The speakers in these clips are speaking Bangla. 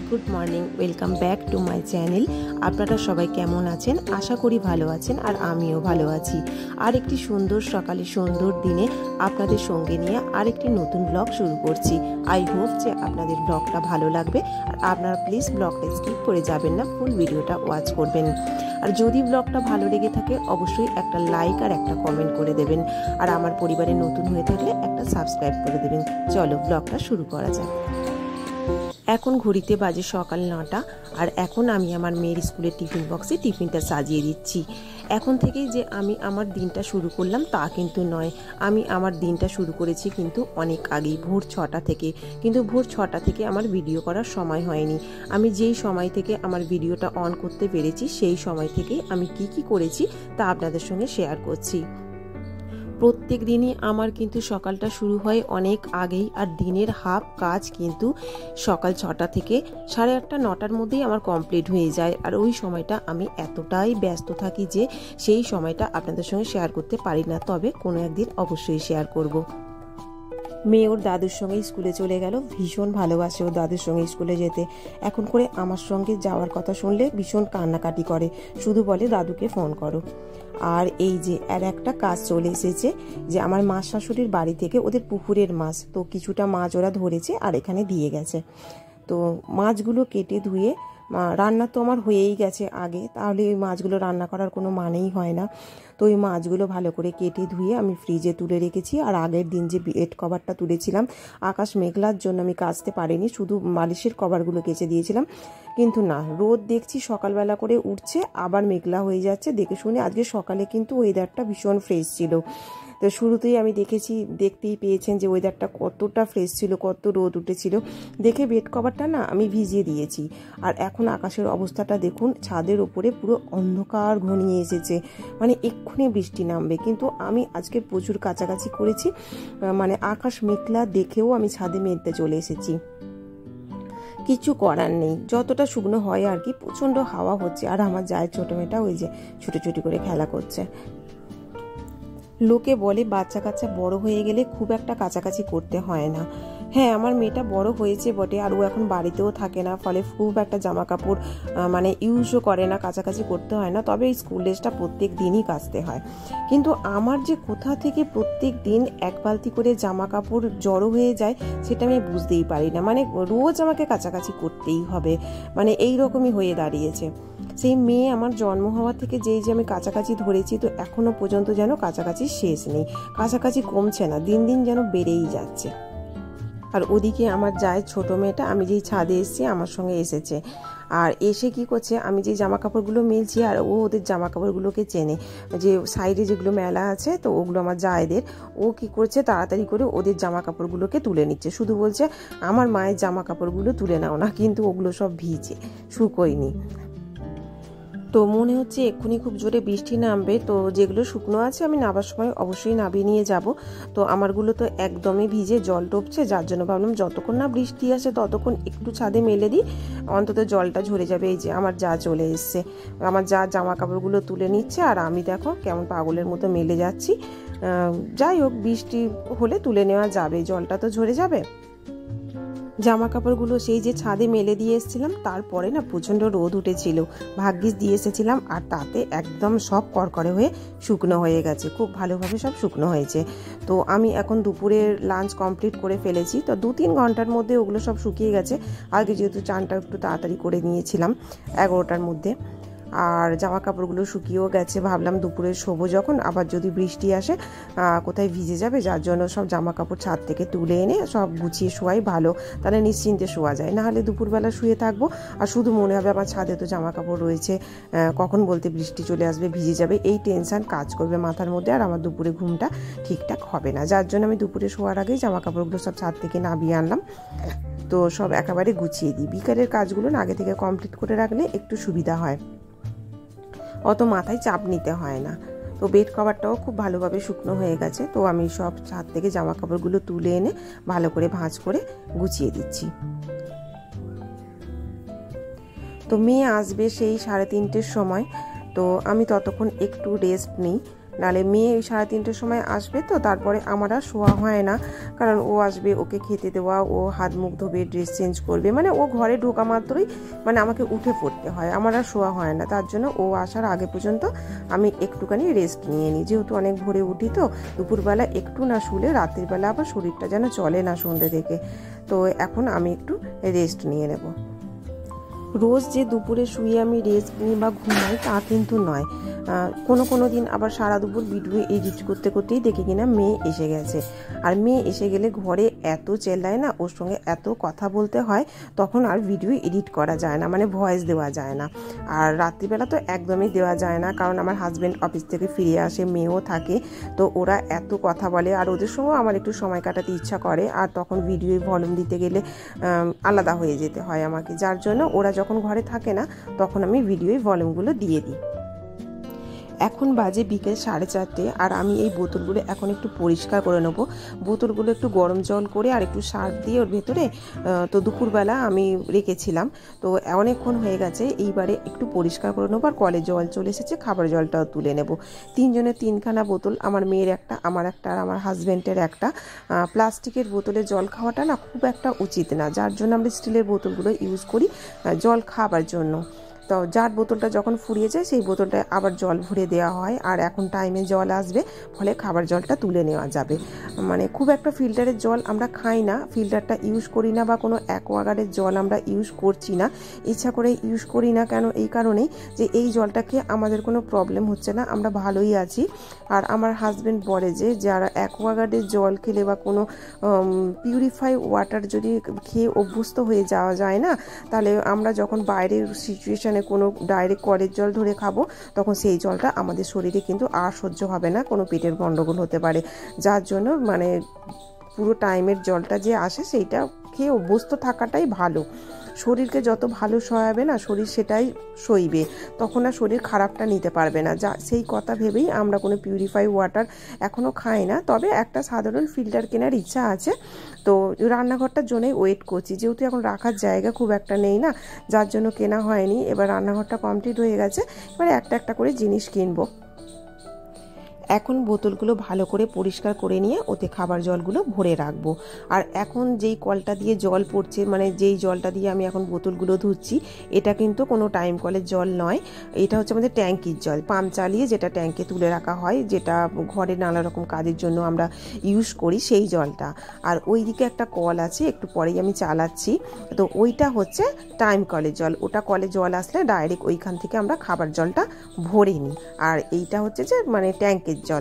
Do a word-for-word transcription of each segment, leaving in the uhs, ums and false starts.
Good morning, welcome back to my channel. আপনারা সবাই কেমন আছেন? আশা করি ভালো আছেন, আর আমিও ভালো আছি। আর একটি সুন্দর সকালে সুন্দর দিনে আপনাদের সঙ্গে নিয়ে আরেকটি নতুন ব্লগ শুরু করছি। আই হোপ যে আপনাদের ব্লগটা ভালো লাগবে, আর আপনারা প্লিজ ব্লগটা স্কিপ করে যাবেন না, ফুল ভিডিওটা ওয়াচ করবেন। আর যদি ব্লগটা ভালো লেগে থাকে অবশ্যই একটা লাইক আর একটা কমেন্ট করে দেবেন, আর আমার পরিবারে নতুন হয়ে থাকলে একটা সাবস্ক্রাইব করে দেবেন। চলো ব্লগটা শুরু করা যাক। এখন ঘড়িতে বাজে সকাল নটা, আর এখন আমি আমার মেয়ের স্কুলের টিফিন বক্সে টিফিনটা সাজিয়ে দিচ্ছি। এখন থেকেই যে আমি আমার দিনটা শুরু করলাম তা কিন্তু নয়, আমি আমার দিনটা শুরু করেছি কিন্তু অনেক আগেই, ভোর ছটা থেকে। কিন্তু ভোর ছটা থেকে আমার ভিডিও করার সময় হয়নি। আমি যেই সময় থেকে আমার ভিডিওটা অন করতে পেরেছি সেই সময় থেকেই আমি কি কি করেছি তা আপনাদের সঙ্গে শেয়ার করছি। প্রত্যেক দিনই আমার কিন্তু সকালটা শুরু হয় অনেক আগেই, আর দিনের হাফ কাজ কিন্তু সকাল ছটা থেকে সাড়ে আটটা নটার মধ্যেই আমার কমপ্লিট হয়ে যায়। আর ওই সময়টা আমি এতটাই ব্যস্ত থাকি যে সেই সময়টা আপনাদের সঙ্গে শেয়ার করতে পারি না, তবে কোনো একদিন অবশ্যই শেয়ার করব। মেয়ে ওর দাদুর সঙ্গে স্কুলে চলে গেল, ভীষণ ভালোবাসে ওর দাদুর সঙ্গে স্কুলে যেতে। এখন করে আমার সঙ্গে যাওয়ার কথা শুনলে ভীষণ কান্নাকাটি করে, শুধু বলে দাদুকে ফোন করো। আর এই যে আর একটা কাজ চলে এসেছে, যে আমার মাছ শাশুড়ির বাড়ি থেকে ওদের পুকুরের মাছ, তো কিছুটা মাছ ওরা ধরেছে আর এখানে দিয়ে গেছে। তো মাছগুলো কেটে ধুয়ে রান্না তো আমার হয়েই গেছে আগে, তাহলে ওই মাছগুলো রান্না করার কোনো মানেই হয় না। তো ওই মাছগুলো ভালো করে কেটে ধুয়ে আমি ফ্রিজে তুলে রেখেছি। আর আগের দিন যে বেড কভারটা তুলেছিলাম, আকাশ মেঘলার জন্য আমি কাচতে পারিনি, শুধু বালিশের কভারগুলো কেচে দিয়েছিলাম। কিন্তু না, রোদ দেখছি সকালবেলা করে উঠছে, আবার মেঘলা হয়ে যাচ্ছে। দেখে শুনে আজকে সকালে কিন্তু ওয়েদারটা ভীষণ ফ্রেশ ছিল। তো শুরুতেই আমি দেখেছি, দেখতেই পেয়েছেন যে ওয়েদারটা কতটা ফ্রেশ ছিল, কত রোদ উঠেছিল। দেখে বেড কভারটা না আমি ভিজিয়ে দিয়েছি। আর এখন আকাশের অবস্থাটা দেখুন, ছাদের ওপরে পুরো অন্ধকার ঘনিয়ে এসেছে, মানে এক্ষুনি বৃষ্টি নামবে। কিন্তু আমি আজকে প্রচুর কাছাকাছি করেছি, মানে আকাশ মেঘলা দেখেও আমি ছাদে মেলতে চলে এসেছি। কিছু করার নেই, যতটা শুকনো হয় আর কি। প্রচণ্ড হাওয়া হচ্ছে, আর আমার যায় ছোটো মেয়েটা ওই যে ছুটোছুটি করে খেলা করছে। লোকে বলে বাচ্চা কাচ্চা বড় হয়ে গেলে খুব একটা কাছাকাছি করতে হয় না। হ্যাঁ, আমার মেয়েটা বড় হয়েছে বটে, আর ও এখন বাড়িতেও থাকে না, ফলে খুব একটা জামা কাপড় মানে ইউজও করে না, কাছাকাছি করতে হয় না। তবে এই স্কুল ড্রেসটা প্রত্যেক দিনই কাচতে হয়। কিন্তু আমার যে কোথা থেকে প্রত্যেক দিন এক বালতি করে জামা কাপড় জড়ো হয়ে যায় সেটা আমি বুঝতেই পারি না। মানে রোজ আমাকে কাছাকাছি করতেই হবে, মানে এই রকমই হয়ে দাঁড়িয়েছে। সেই মেয়ে আমার জন্ম হওয়া থেকে যেই যে আমি কাছাকাছি ধরেছি, তো এখনো পর্যন্ত যেন কাছাকাছি শেষ নেই, কাছাকাছি কমছে না, দিন দিন যেন বেড়েই যাচ্ছে। আর ওদিকে আমার যায় ছোট মেয়েটা, আমি যেই ছাদে এসেছি আমার সঙ্গে এসেছে। আর এসে কি করছে, আমি যে জামা কাপড়গুলো মেলছি আর ও ওদের জামা কাপড়গুলোকে চেনে, যে সাইডে যেগুলো মেলা আছে তো ওগুলো আমার জায়েদের। ও কি করছে, তাড়াতাড়ি করে ওদের জামা কাপড়গুলোকে তুলে নিচ্ছে, শুধু বলছে আমার মায়ের জামা কাপড়গুলো তুলে নাও না, কিন্তু ওগুলো সব ভিজে, শুকোয়নি। তো মনে হচ্ছে এক্ষুনি খুব জোরে বৃষ্টি নামবে, তো যেগুলো শুকনো আছে আমি নাবার সময় অবশ্যই নাবিয়ে নিয়ে যাব। তো আমারগুলো তো একদমই ভিজে জল টপছে, যার জন্য ভাবলাম যতক্ষণ না বৃষ্টি আসে ততক্ষণ একটু ছাদে মেলে দিই, অন্তত জলটা ঝরে যাবে। এই যে আমার যা চলে এসছে, আমার যা জামা কাপড়গুলো তুলে নিচ্ছে, আর আমি দেখো কেমন পাগলের মতো মেলে যাচ্ছি। যাই হোক, বৃষ্টি হলে তুলে নেওয়া যাবে, জলটা তো ঝরে যাবে। জামা কাপড়গুলো সেই যে ছাদে মেলে দিয়ে এসেছিলাম, তারপরে না প্রচণ্ড রোদ উঠেছিল, ভাগ্যিস দিয়ে এসেছিলাম, আর তাতে একদম সব করকরে হয়ে শুকনো হয়ে গেছে, খুব ভালোভাবে সব শুকনো হয়েছে। তো আমি এখন দুপুরের লাঞ্চ কমপ্লিট করে ফেলেছি, তো দু তিন ঘন্টার মধ্যে ওগুলো সব শুকিয়ে গেছে। আগে যেহেতু চানটা একটু তাড়াতাড়ি করে নিয়েছিলাম এগারোটার মধ্যে, আর জামা কাপড়গুলো শুকিয়েও গেছে। ভাবলাম দুপুরে শোবো যখন, আবার যদি বৃষ্টি আসে কোথায় ভিজে যাবে, যার জন্য সব জামা কাপড় ছাদ থেকে তুলে এনে সব গুছিয়ে শোয়াই ভালো, তাহলে নিশ্চিন্তে শোয়া যায়। নাহলে দুপুরবেলা শুয়ে থাকবো আর শুধু মনে হবে আমার ছাদে তো জামা কাপড় রয়েছে, কখন বলতে বৃষ্টি চলে আসবে, ভিজে যাবে, এই টেনশন কাজ করবে মাথার মধ্যে, আর আমার দুপুরে ঘুমটা ঠিকঠাক হবে না। যার জন্য আমি দুপুরে শোয়ার আগেই জামা কাপড়গুলো সব ছাদ থেকে নামিয়ে আনলাম, তো সব একেবারে গুছিয়ে দিই। বিকালের কাজগুলো না আগে থেকে কমপ্লিট করে রাখলে একটু সুবিধা হয়, অত মাথায় চাপ নিতে হয় না। তো বেড কভারটাও খুব ভালোভাবে শুকনো হয়ে গেছে, তো আমি সব ছাদ থেকে জামা কাপড়গুলো তুলে এনে ভালো করে ভাঁজ করে গুছিয়ে দিচ্ছি। তো মেয়ে আসবে সেই সাড়ে তিনটের সময়, তো আমি ততক্ষণ একটু রেস্ট নিই। নালে মেয়ে ওই সাড়ে তিনটের সময় আসবে, তো তারপরে আমার আর শোয়া হয় না, কারণ ও আসবে, ওকে খেতে দেওয়া, ও হাত মুখ ধোবে, ড্রেস চেঞ্জ করবে, মানে ও ঘরে ঢোকা মাত্রই মানে আমাকে উঠে পড়তে হয়, আমার আর শোয়া হয় না। তার জন্য ও আসার আগে পর্যন্ত আমি একটুখানি রেস্ট নিয়ে নিই, যেহেতু অনেক ভোরে উঠি, তো দুপুরবেলা একটু না শুলে রাত্রিবেলা আবার শরীরটা যেন চলে না সন্ধ্যে থেকে। তো এখন আমি একটু রেস্ট নিয়ে নেব। রোজ যে দুপুরে শুয়ে আমি রেস্ট নিই বা ঘুমাই তা কিন্তু নয়, কোনো কোনো দিন আবার সারা দুপুর ভিডিও এডিট করতে করতেই দেখি কিনা মেয়ে এসে গেছে। আর মেয়ে এসে গেলে ঘরে এত চেল্লায় না, ওর সঙ্গে এত কথা বলতে হয়, তখন আর ভিডিও এডিট করা যায় না, মানে ভয়েস দেওয়া যায় না। আর রাত্রিবেলা তো একদমই দেওয়া যায় না, কারণ আমার হাজব্যান্ড অফিস থেকে ফিরে আসে, মেয়েও থাকে, তো ওরা এত কথা বলে, আর ওদের সঙ্গেও আমার একটু সময় কাটাতে ইচ্ছা করে, আর তখন ভিডিও ভলিউম দিতে গেলে আলাদা হয়ে যেতে হয় আমাকে, যার জন্য ওরা যখন ঘরে থাকে না তখন আমি ভিডিও ভলিউমগুলো দিয়ে দিই। এখন বাজে বিকেল সাড়ে চারটে, আর আমি এই বোতলগুলো এখন একটু পরিষ্কার করে নেবো। বোতলগুলো একটু গরম জল করে আর একটু সার্ফ দিয়ে ওর ভেতরে, তো দুপুরবেলা আমি রেখেছিলাম, তো অনেকক্ষণ হয়ে গেছে, এইবারে একটু পরিষ্কার করে নেবো। আর কলে জল চলে এসেছে, খাবার জলটাও তুলে নেব। তিনজনের তিনখানা বোতল, আমার মেয়ের একটা, আমার একটা, আর আমার হাজব্যান্ডের একটা। প্লাস্টিকের বোতলে জল খাওয়াটা না খুব একটা উচিত না, যার জন্য আমরা স্টিলের বোতলগুলো ইউজ করি জল খাবার জন্য। তো যার বোতলটা যখন ফুরিয়ে যায় সেই বোতলটা আবার জল ভরে দেওয়া হয়, আর এখন টাইমে জল আসবে, ফলে খাবার জলটা তুলে নেওয়া যাবে। মানে খুব একটা ফিল্টারের জল আমরা খাই না, ফিল্টারটা ইউজ করি না, বা কোনো অ্যাকোয়াগার্ডের জল আমরা ইউজ করছি না, ইচ্ছা করে ইউজ করি না। কেন? এই কারণেই যে এই জলটা খেয়ে আমাদের কোনো প্রবলেম হচ্ছে না, আমরা ভালোই আছি। আর আমার হাজব্যান্ড বলে যে যারা অ্যাকোয়াগার্ডের জল খেলে বা কোনো পিউরিফাই ওয়াটার যদি খেয়ে অভ্যস্ত হয়ে যাওয়া যায় না, তাহলে আমরা যখন বাইরের সিচুয়েশানে কোনো ডাইরেক্ট কলের জল ধরে খাবো, তখন সেই জলটা আমাদের শরীরে কিন্তু আর সহ্য হবে না, কোনো পেটের গন্ডগোল হতে পারে। যার জন্য মানে পুরো টাইমের জলটা যে আসে সেইটা খেয়ে অভ্যস্ত থাকাটাই ভালো। শরীরকে যত ভালো সহাবে না, শরীর সেটাই সইবে, তখন আর শরীর খারাপটা নিতে পারবে না। যা সেই কথা ভেবেই আমরা কোনো পিউরিফাই ওয়াটার এখনও খাই না, তবে একটা সাধারণ ফিল্টার কেনার ইচ্ছা আছে। তো রান্নাঘরটার জন্যই ওয়েট করছি, যেহেতু এখন রাখার জায়গা খুব একটা নেই না, যার জন্য কেনা হয়নি। এবার রান্নাঘরটা কমপ্লিট হয়ে গেছে, এবার একটা একটা করে জিনিস কিনবো। এখন বোতলগুলো ভালো করে পরিষ্কার করে নিয়ে ওতে খাবার জলগুলো ভরে রাখবো। আর এখন যেই কলটা দিয়ে জল পড়ছে, মানে যেই জলটা দিয়ে আমি এখন বোতলগুলো ধুচ্ছি, এটা কিন্তু কোনো টাইম কলের জল নয়, এটা হচ্ছে আমাদের ট্যাঙ্কির জল, পাম্প চালিয়ে যেটা ট্যাঙ্কে তুলে রাখা হয়, যেটা ঘরে নানা রকম কাজের জন্য আমরা ইউজ করি, সেই জলটা। আর ওই দিকে একটা কল আছে, একটু পরেই আমি চালাচ্ছি, তো ওইটা হচ্ছে টাইম কলের জল, ওটা কলে জল আসলে ডাইরেক্ট ওইখান থেকে আমরা খাবার জলটা ভরে নিই। আর এইটা হচ্ছে যে মানে ট্যাঙ্কের জল।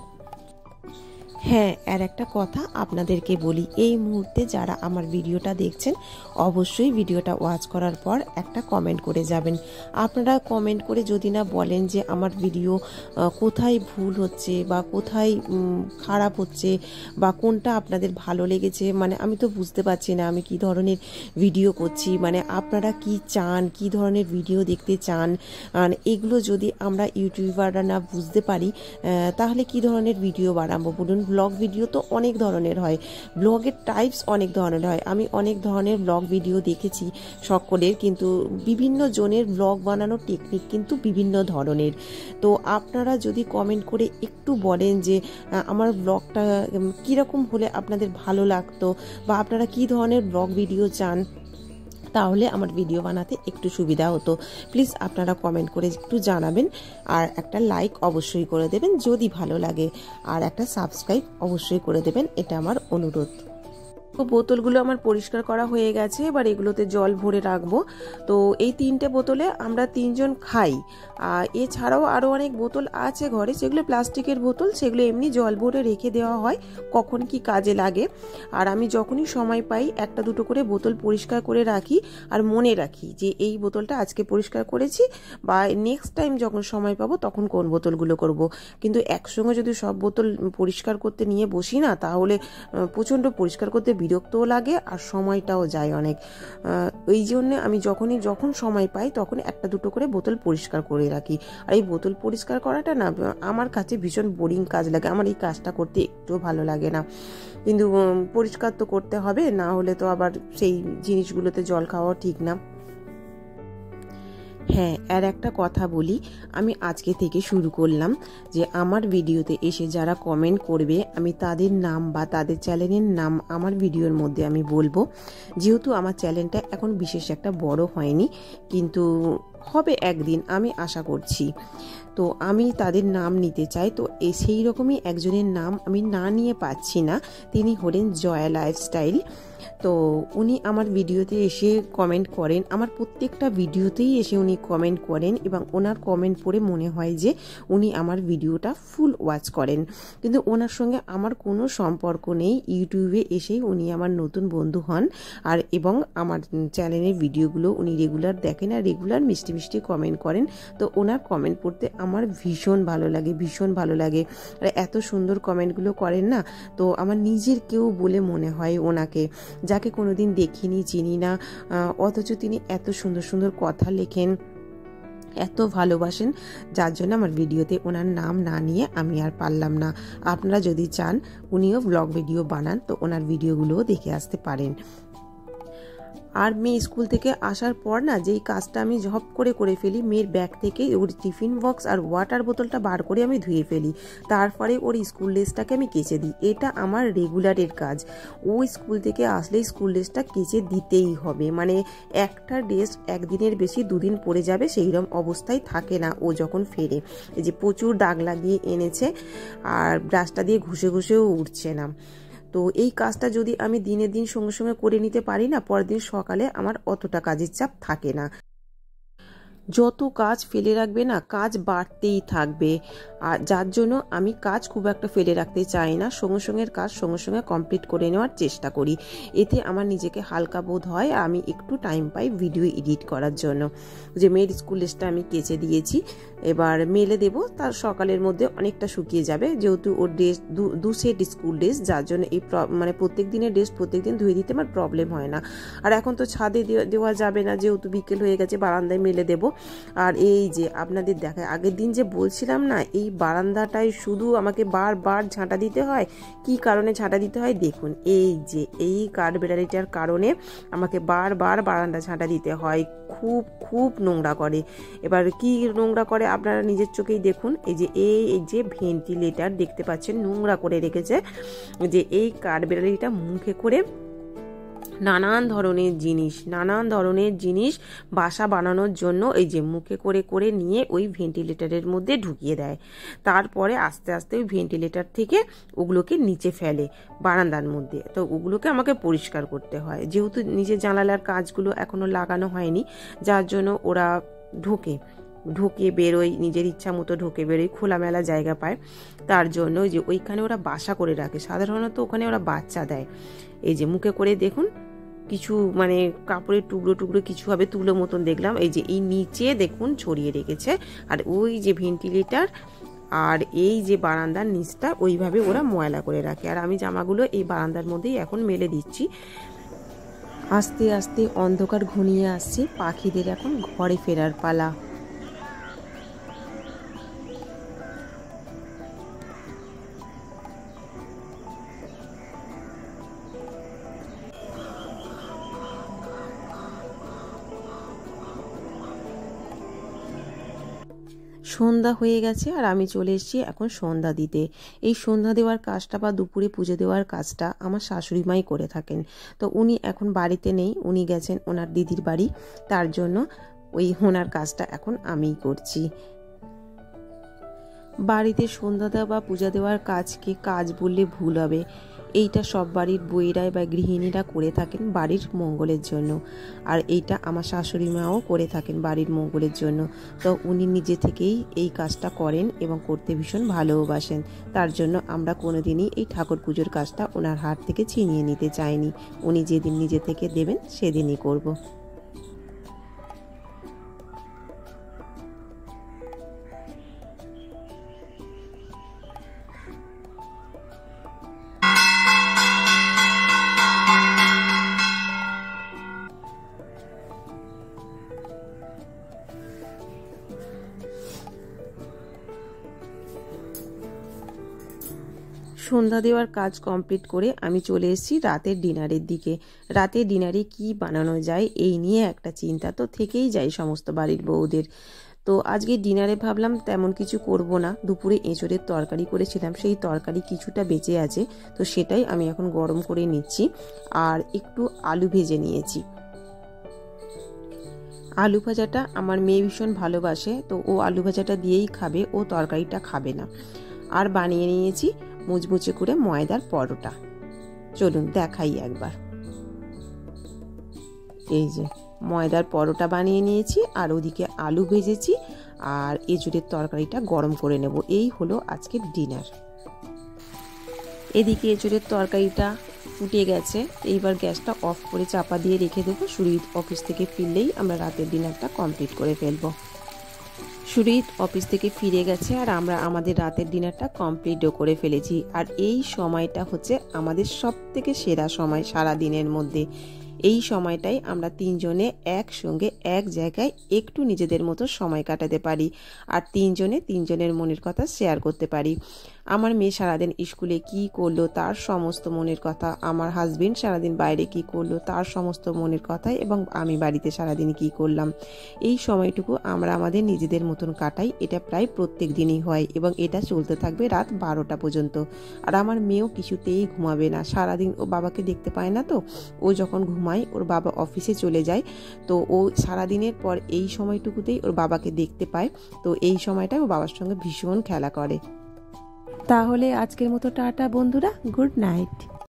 হ্যাঁ, আর একটা কথা আপনাদেরকে বলি, এই মুহূর্তে যারা আমার ভিডিওটা দেখছেন অবশ্যই ভিডিওটা ওয়াচ করার পর একটা কমেন্ট করে যাবেন। আপনারা কমেন্ট করে যদি না বলেন যে আমার ভিডিও কোথায় ভুল হচ্ছে বা কোথায় খারাপ হচ্ছে বা কোনটা আপনাদের ভালো লেগেছে, মানে আমি তো বুঝতে পারছি না আমি কি ধরনের ভিডিও করছি, মানে আপনারা কি চান, কি ধরনের ভিডিও দেখতে চান, এগুলো যদি আমরা ইউটিউবাররা না বুঝতে পারি তাহলে কি ধরনের ভিডিও বানাবো বলুন। ব্লগ ভিডিও তো অনেক ধরনের হয়, ব্লগের টাইপস অনেক ধরনের হয়, আমি অনেক ধরনের ব্লগ ভিডিও দেখেছি সকলের, কিন্তু বিভিন্ন জনের ব্লগ বানানোর টেকনিক কিন্তু বিভিন্ন ধরনের। তো আপনারা যদি কমেন্ট করে একটু বলেন যে আমার ব্লগটা কীরকম হলে আপনাদের ভালো লাগতো, বা আপনারা কি ধরনের ব্লগ ভিডিও চান, তাহলে আমার ভিডিও বানাতে একটু সুবিধা হতো। প্লিজ আপনারা কমেন্ট করে একটু জানাবেন, আর একটা লাইক অবশ্যই করে দেবেন যদি ভালো লাগে, আর একটা সাবস্ক্রাইব অবশ্যই করে দেবেন, এটা আমার অনুরোধ। তো বোতলগুলো আমার পরিষ্কার করা হয়ে গেছে, এবার এগুলোতে জল ভরে রাখবো। তো এই তিনটে বোতলে আমরা তিনজন খাই, আর এছাড়াও আরও অনেক বোতল আছে ঘরে, সেগুলো প্লাস্টিকের বোতল, সেগুলো এমনি জল ভরে রেখে দেওয়া হয় কখন কি কাজে লাগে। আর আমি যখনই সময় পাই একটা দুটো করে বোতল পরিষ্কার করে রাখি, আর মনে রাখি যে এই বোতলটা আজকে পরিষ্কার করেছি, বা নেক্সট টাইম যখন সময় পাবো তখন কোন বোতলগুলো করব। কিন্তু একসঙ্গে যদি সব বোতল পরিষ্কার করতে নিয়ে বসি না, তাহলে প্রচণ্ড পরিষ্কার করতে বিরক্তও লাগে আর সময়টাও যায় অনেক। এই জন্যে আমি যখনই যখন সময় পাই তখন একটা দুটো করে বোতল পরিষ্কার করে রাখি। আর এই বোতল পরিষ্কার করাটা না আমার কাছে ভীষণ বোরিং কাজ লাগে, আমার এই কাজটা করতে একটুও ভালো লাগে না, কিন্তু পরিষ্কার তো করতে হবে, না হলে তো আবার সেই জিনিসগুলোতে জল খাওয়া ঠিক না। হ্যাঁ, আর একটা কথা বলি, আমি আজকে থেকে শুরু করলাম যে আমার ভিডিওতে এসে যারা কমেন্ট করবে আমি তাদের নাম বা তাদের চ্যানেলের নাম আমার ভিডিওর মধ্যে আমি বলবো। যেহেতু আমার চ্যানেলটা এখন বিশেষ একটা বড় হয়নি, কিন্তু হবে একদিন, আমি আশা করছি। তো আমি তাদের নাম নিতে চাই। তো সেই রকমই একজনের নাম আমি না নিয়ে পাচ্ছি না। তিনি হলেন জয়া লাইফস্টাইল। তো উনি আমার ভিডিওতে এসে কমেন্ট করেন, আমার প্রত্যেকটা ভিডিওতেই এসে উনি কমেন্ট করেন এবং ওনার কমেন্ট পড়ে মনে হয় যে উনি আমার ভিডিওটা ফুল ওয়াচ করেন। কিন্তু ওনার সঙ্গে আমার কোনো সম্পর্ক নেই। ইউটিউবে এসেই উনি আমার নতুন বন্ধু হন আর এবং আমার চ্যানেলের ভিডিওগুলো উনি রেগুলার দেখেন আর রেগুলার মিষ্টি মিষ্টি কমেন্ট করেন। তো ওনার কমেন্ট পড়তে আমার ভীষণ ভালো লাগে, ভীষণ ভালো লাগে। আর এত সুন্দর কমেন্টগুলো করেন না, তো আমার নিজের কেউ বলে মনে হয় ওনাকে, যাকে কোনোদিন দেখিনি, চিনি না, অথচ তিনি এত সুন্দর সুন্দর কথা লেখেন, এত ভালোবাসেন, যার জন্য আমার ভিডিওতে ওনার নাম না নিয়ে আমি আর পারলাম না। আপনারা যদি চান উনিও ব্লগ ভিডিও বানান, তো ওনার ভিডিওগুলোও দেখে আসতে পারেন। আর মেয়ে স্কুল থেকে আসার পর না, যেই কাজটা আমি ঝপ করে করে ফেলি, মেয়ের ব্যাগ থেকে ওর টিফিন বক্স আর ওয়াটার বোতলটা বার করে আমি ধুয়ে ফেলি, তারপরে ওর স্কুল ড্রেসটাকে আমি কেচে দিই। এটা আমার রেগুলারের কাজ। ও স্কুল থেকে আসলেই স্কুল ড্রেসটা কেচে দিতেই হবে। মানে একটা ড্রেস একদিনের বেশি দুদিন পরে যাবে সেইরকম অবস্থায় থাকে না ও যখন ফেরে। এই যে প্রচুর দাগ লাগিয়ে এনেছে আর ব্রাশটা দিয়ে ঘষে ঘষেও উঠছে না। তো এই কাজটা যদি আমি দিনের দিন সঙ্গে সঙ্গে করে নিতে পারি না, পরের দিন সকালে আমার অতটা কাজের চাপ থাকে না। যত কাজ ফেলে রাখবে না, কাজ বাড়তেই থাকবে। আর যার জন্য আমি কাজ খুব একটা ফেলে রাখতে চাই না, সঙ্গে সঙ্গে কাজ সঙ্গে সঙ্গে কমপ্লিট করে নেওয়ার চেষ্টা করি। এতে আমার নিজেকে হালকা বোধ হয়, আমি একটু টাইম পাই ভিডিও এডিট করার জন্য। যে মেয়ের স্কুল ড্রেসটা আমি কেচে দিয়েছি, এবার মেলে দেব, তার সকালের মধ্যে অনেকটা শুকিয়ে যাবে, যেহেতু ওর ড্রেস দু সেট স্কুল ড্রেস, যার জন্য এই মানে প্রত্যেক দিনের ড্রেস প্রত্যেক দিন ধুয়ে দিতে আমার প্রবলেম হয় না। আর এখন তো ছাদে দেওয়া যাবে না, যেহেতু বিকেল হয়ে গেছে, বারান্দায় মেলে দেবো। আর এই যে আপনাদের দেখায়, আগের দিন যে বলছিলাম না, এই বারান্দাটায় শুধু আমাকে বারবার ঝাঁটা দিতে হয়। কি কারণে ঝাঁটা দিতে হয় দেখুন, এই যে এই কাঠবেড়ালিটার কারণে আমাকে বারবার বারান্দা ঝাঁটা দিতে হয়। খুব খুব নোংরা করে। এবার কি নোংরা করে আপনারা নিজের চোখেই দেখুন। এই যে এই যে ভেন্টিলেটার দেখতে পাচ্ছেন নোংরা করে রেখেছে, যে এই কাঠবেড়ালিটা মুখে করে নানান ধরনের জিনিস নানান ধরনের জিনিস বাসা বানানোর জন্য এই যে মুখে করে করে নিয়ে ওই ভেন্টিলেটারের মধ্যে ঢুকিয়ে দেয়। তারপরে আস্তে আস্তে ওই ভেন্টিলেটার থেকে ওগুলোকে নিচে ফেলে বারান্দার মধ্যে। তো ওগুলোকে আমাকে পরিষ্কার করতে হয়, যেহেতু নিচে জানালার কাজগুলো এখনো লাগানো হয়নি, যার জন্য ওরা ঢোকে ঢুকে বেরোয়, নিজের ইচ্ছা মতো ঢুকে বেরোয়, খোলামেলা জায়গা পায়। তার জন্য যে ওইখানে ওরা বাসা করে রাখে, সাধারণত ওখানে ওরা বাচ্চা দেয়। এই যে মুখে করে দেখুন কিছু মানে কাপড়ের টুকরো টুকরো কিছু হবে তুলো মতন দেখলাম, এই যে এই নিচে দেখুন ছড়িয়ে রেখেছে। আর ওই যে ভেন্টিলেটার আর এই যে বারান্দার নিচটা ওইভাবে ওরা ময়লা করে রাখে। আর আমি জামাগুলো এই বারান্দার মধ্যেই এখন মেলে দিচ্ছি। আস্তে আস্তে অন্ধকার ঘনিয়ে আসছে, পাখিদের এখন ঘরে ফেরার পালা। সন্ধ্যা হয়ে গেছে আর আমি চলে এসেছি এখন সন্ধ্যা দিতে। এই সন্ধ্যা দেওয়ার কাজটা বা দুপুরে পুজো দেওয়ার কাজটা আমার শাশুড়ি মাই করে থাকেন। তো উনি এখন বাড়িতে নেই, উনি গেছেন ওনার দিদির বাড়ি, তার জন্য ওই ওনার কাজটা এখন আমিই করছি। বাড়িতে সন্ধ্যা দেওয়া বা পূজা দেওয়ার কাজকে কাজ বললে ভুল হবে। এইটা সব বাড়ির বউয়েরাই বা গৃহিণীরা করে থাকেন বাড়ির মঙ্গলের জন্য, আর এইটা আমার শাশুড়ি মাও করে থাকেন বাড়ির মঙ্গলের জন্য। তো উনি নিজে থেকেই এই কাজটা করেন এবং করতে ভীষণ ভালোবাসেন। তার জন্য আমরা কোনোদিনই এই ঠাকুর পুজোর কাজটা ওনার হাত থেকে ছিনিয়ে নিতে চাইনি। উনি যেদিন নিজে থেকে দেবেন সেদিনই করব। সন্ধ্যা দেওয়ার কাজ কমপ্লিট করে আমি চলে এসেছি রাতের ডিনারের দিকে। রাতের ডিনারে কি বানানো যায় এই নিয়ে একটা চিন্তা তো থেকেই যায় সমস্ত বাড়ির বউদের। তো আজকে ডিনারে ভাবলাম তেমন কিছু করব না, দুপুরে এঁচড়ের তরকারি করেছিলাম, সেই তরকারি কিছুটা বেঁচে আছে, তো সেটাই আমি এখন গরম করে নিচ্ছি। আর একটু আলু ভেজে নিয়েছি। আলু ভাজাটা আমার মেয়ে ভীষণ ভালোবাসে, তো ও আলু ভাজাটা দিয়েই খাবে, ও তরকারিটা খাবে না। আর বানিয়ে নিয়েছি মুচমুচে করে ময়দার পরোটা। চলুন দেখাই একবার। এই যে ময়দার পরোটা বানিয়ে নিয়েছি, আর ওদিকে আলু ভেজেছি, আর এঁচড়ের তরকারিটা গরম করে নেব। এই হলো আজকের ডিনার। এদিকে এঁচড়ের তরকারিটা ফুটে গেছে, এইবার গ্যাসটা অফ করে চাপা দিয়ে রেখে দেবো। সুরিত অফিস থেকে ফিরলেই আমরা রাতের ডিনারটা কমপ্লিট করে ফেলবো। সুরিত অফিস থেকে ফিরে গেছে আর আমরা আমাদের রাতের ডিনারটা কমপ্লিটও করে ফেলেছি। আর এই সময়টা হচ্ছে আমাদের সব থেকে সেরা সময় সারা দিনের মধ্যে। এই সময়টাই আমরা তিনজনে একসঙ্গে এক জায়গায় একটু নিজেদের মতো সময় কাটাতে পারি, আর তিনজনে তিনজনের মনের কথা শেয়ার করতে পারি। আমার মেয়ে সারাদিন স্কুলে কি করলো তার সমস্ত মনের কথা, আমার হাজবেন্ড সারাদিন বাইরে কি করলো তার সমস্ত মনের কথা, এবং আমি বাড়িতে সারাদিন কি করলাম। এই সময়টুকু আমরা আমাদের নিজেদের মতন কাটাই। এটা প্রায় প্রত্যেক দিনই হয় এবং এটা চলতে থাকবে রাত বারোটা পর্যন্ত। আর আমার মেয়েও কিছুতেই ঘুমাবে না, সারাদিন ও বাবাকে দেখতে পায় না, তো ও যখন ঘুমায় ওর বাবা অফিসে চলে যায়, তো ও সারাদিনের পর এই সময়টুকুতেই ওর বাবাকে দেখতে পায়। তো এই সময়টায় ও বাবার সঙ্গে ভীষণ খেলা করে। তাহলে আজকের মতো টাটা বন্ধুরা, গুড নাইট।